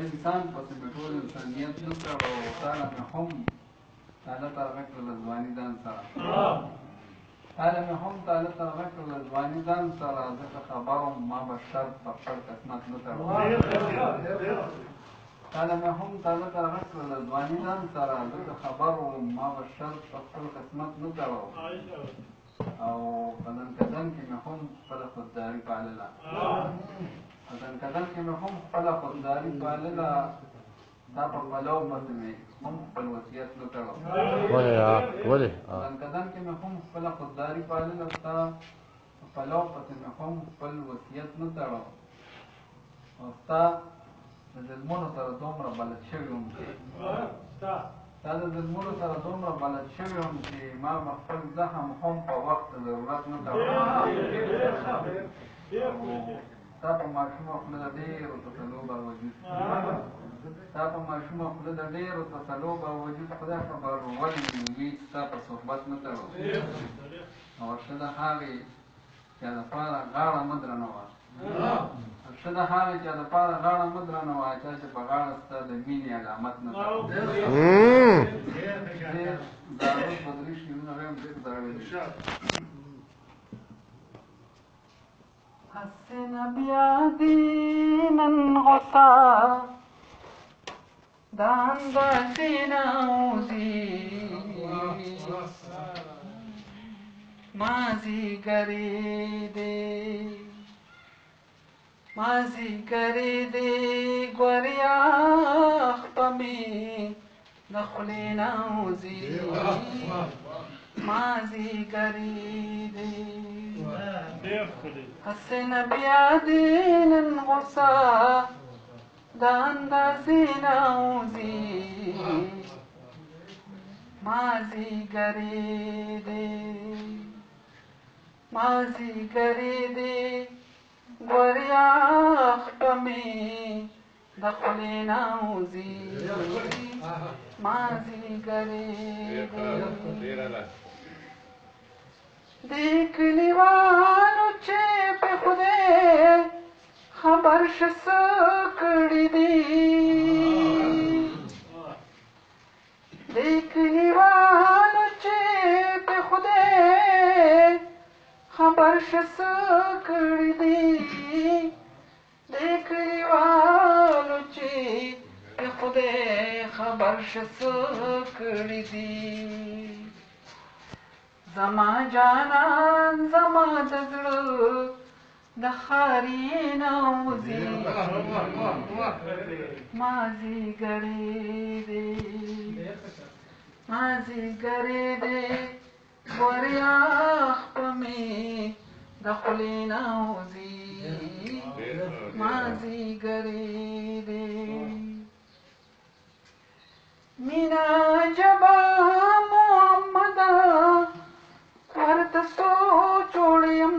انسان پسې مې ټول انسانیت نه تړو تاله مې هم تاله ترغه کړله ځواني ځان سره تاله مې هم تاله ترغه کړله ځواني ځان سره ځکه خبر وم ما به شرط په خپل قسمت نه تړو تاله مې هم تاله ترغه کړله ځواني ځان سره ځکه خبر وم ما به شرط په خپل قسمت نه تړو او بدن کدن کې مې هم خپله خودداري پالله بدن کدن کې مې هم خپله خودداري پالله دا په پلو پسې مې هم خپل وصیت نه تړو بدن کدن کې مې هم خپله خودداري پالله ستا په پلو پسې مې هم خپل وصیت نه تړو او ستا د ظلمونو سره دومره بلد شوي وم چې تا د ظلمونو سره دومره بلد شوي وم چې ما به خپل زخم هم په وخت د ضرورت نه تړو ستا په ماشومه خوله د ډېرو تسلو باوجود ستا په ماشومه خوله د ډېرو تسلو باوجود خدای خبر ولې مې امید ستا په صحبت نه تړو او ښه د هغې چا دپاره غاړه مه درنوه ښه د هغې چا دپاره غاړه مه درنوه چا چې په غاړه ستا د مینې علامت نه تړو ډېر زاړه په درې شعرونه ویم ډېر زاړه حسن بیادینن غصا دان باسینا اوزی مازی گریدی گوریاخ پمی نخلینا اوزی مازی گریدی حسن بیادینن غصا داندازینا اوزی مازی گریدی گوریاخ پمی دخلینا اوزی مازی گریدی دی کلیوالو چې په خدای خبر شه څه کړي دي دی کلیوالو چې په خدای خبر شه څه کړي دي دی کلیوالو چې په خدای خبر شه څه کړي دي زما جانان زما د زړه د ښاري نه وځي مازدیګرې دی ګوریاخ په مې د خولې نه وځي مازدیګرې دی مینا جبا محمده ورته سوچ وړیم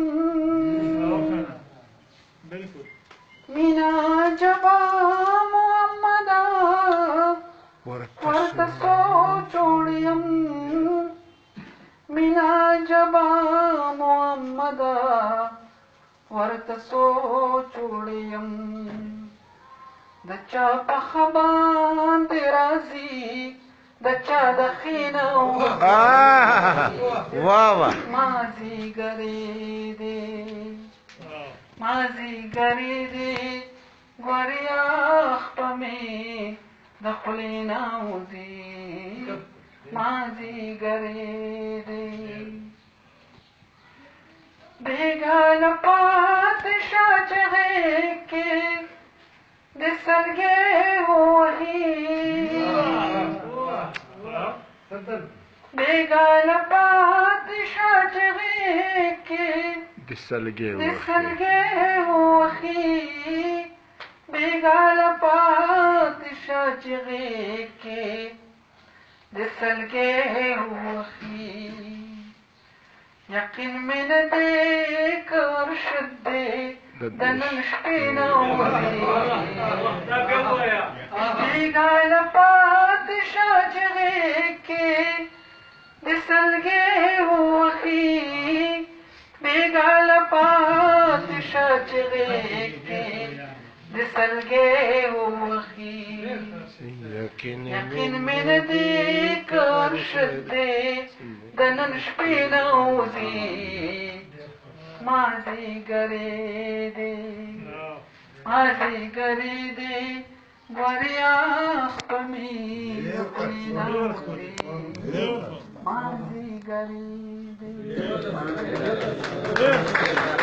مینا جبا محمده ورته سوچ وړیم مینا جبا محمده ورته سوچ وړیم د چا په خبان دې راځي د چا د خینه مازدیګرې دی ګوریاخ په مې د خولې نه وځي مازدیګرې دی بېګانه پاتې شه چې غېږ کې د سلګۍ ووهي بېګانه پاتې شه چې غېږ کې د سلګۍ ووهي بېګانه پاتې شه چې غېږ کې د سلګۍ ووهي یقین مې نه دی که ارشد دی د نن شپې نه وځي بېګانه پاتې شه چې غېږ کې د سلګۍ ووهي بېګانه پاتې شه چې غېږ کې د سلګۍ ووهي یقین مې نه دی که ارشد دی د نن شپې نوځي مازدیګرې دی مازدیګرې دی ګوریا په مې نوځي مازدیګرې دی